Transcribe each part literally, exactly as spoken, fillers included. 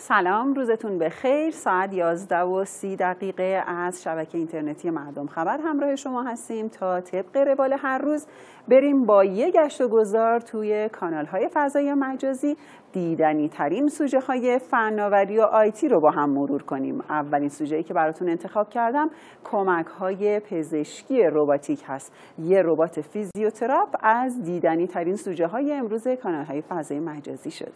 سلام، روزتون بخیر. ساعت یازده و سی دقیقه از شبکه اینترنتی مردم خبر همراه شما هستیم تا طبق روال هر روز بریم با یک گشت و گذار توی کانال‌های فضای مجازی دیدنی ترین سوژه های فناوری و آیتی رو با هم مرور کنیم. اولین سوژه‌ای که براتون انتخاب کردم کمک های پزشکی رباتیک هست. یه ربات فیزیوتراپ از دیدنی ترین سوژه های امروز کانال‌های فضای مجازی شده.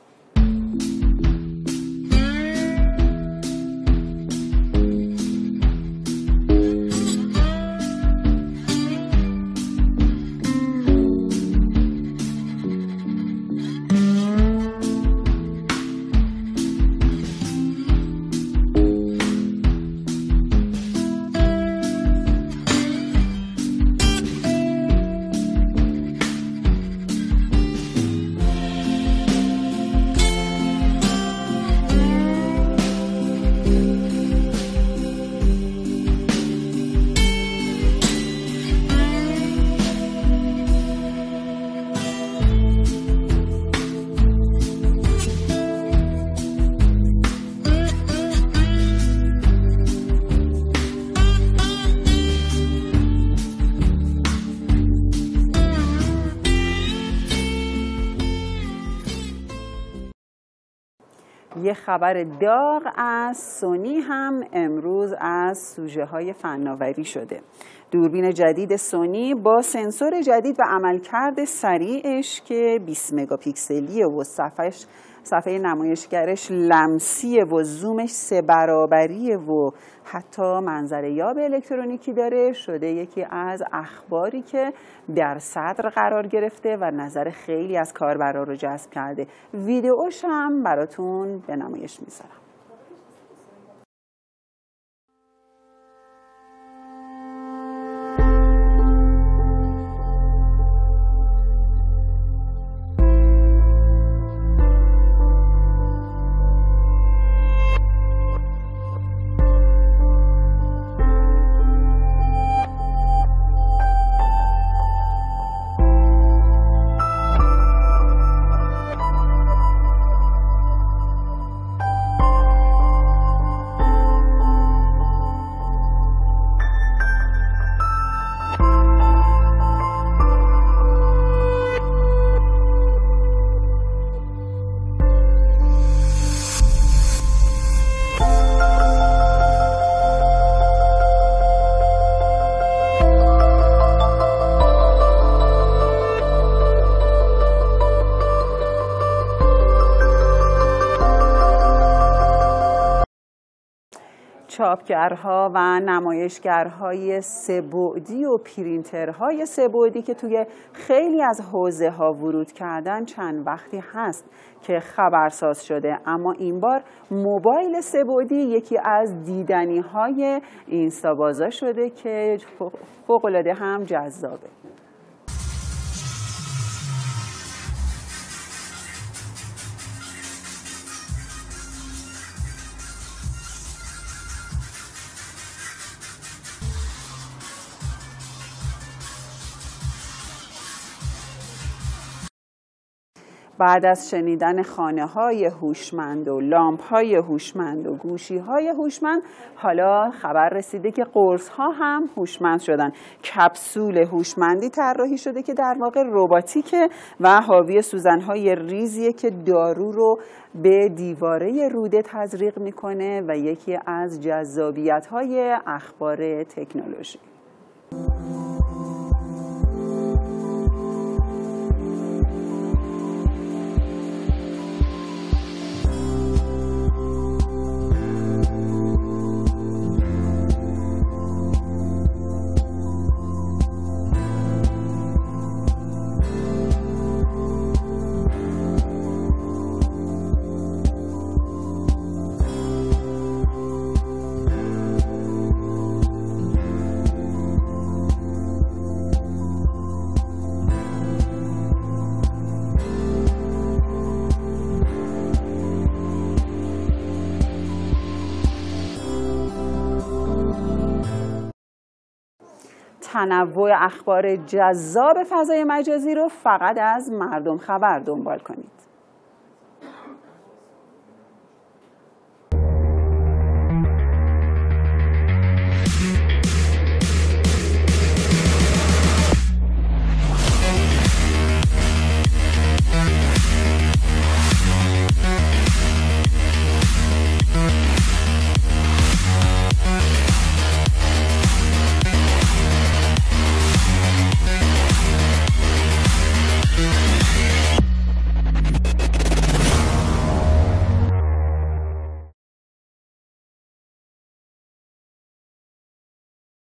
یه خبر داغ از سونی هم امروز از سوژه های فناوری شده. دوربین جدید سونی با سنسور جدید و عملکرد سریعش که بیست مگاپیکسلیه و صفحهش صفحه نمایشگرش لمسیه و زومش سه برابریه و حتی منظره یاب الکترونیکی داره شده یکی از اخباری که در صدر قرار گرفته و نظر خیلی از کاربران رو جذب کرده. ویدیوش هم براتون به نمایش میذارم. چاپگرها و نمایشگرهای سه‌بعدی و پرینترهای سه‌بعدی که توی خیلی از حوزه ها ورود کردن چند وقتی هست که خبرساز شده، اما این بار موبایل سه‌بعدی یکی از دیدنی های اینستابازا شده که فوق‌العاده هم جذابه. بعد از شنیدن خانه‌های هوشمند و لامپ‌های هوشمند و گوشی‌های هوشمند، حالا خبر رسیده که قرص‌ها هم هوشمند شدن. کپسول هوشمندی طراحی شده که در واقع رباتیکه و حاوی سوزن‌های ریزیه که دارو رو به دیواره روده تزریق می‌کنه و یکی از جذابیت‌های اخبار تکنولوژی. تنوع اخبار جذاب فضای مجازی رو فقط از مردم خبر دنبال کنید.